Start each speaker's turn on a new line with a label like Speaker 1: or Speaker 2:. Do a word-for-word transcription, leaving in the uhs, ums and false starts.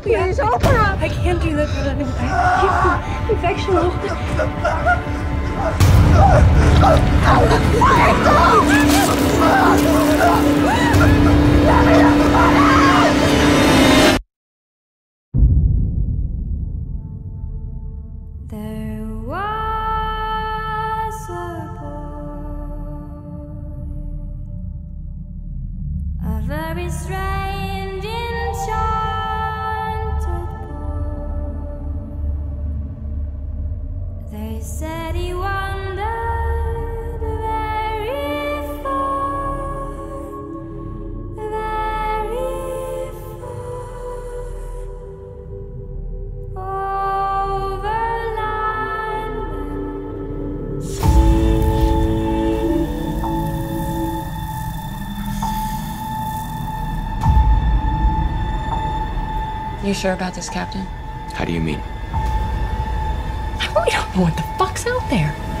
Speaker 1: Please open up.
Speaker 2: I can't do that, but I can't. Infection.
Speaker 3: There was a boy, a very strange, enchanted boy. They said he wandered very far, very far, over land and sea.
Speaker 2: You sure about this, Captain?
Speaker 4: How do you mean?
Speaker 2: I really don't know what the fuck's out there.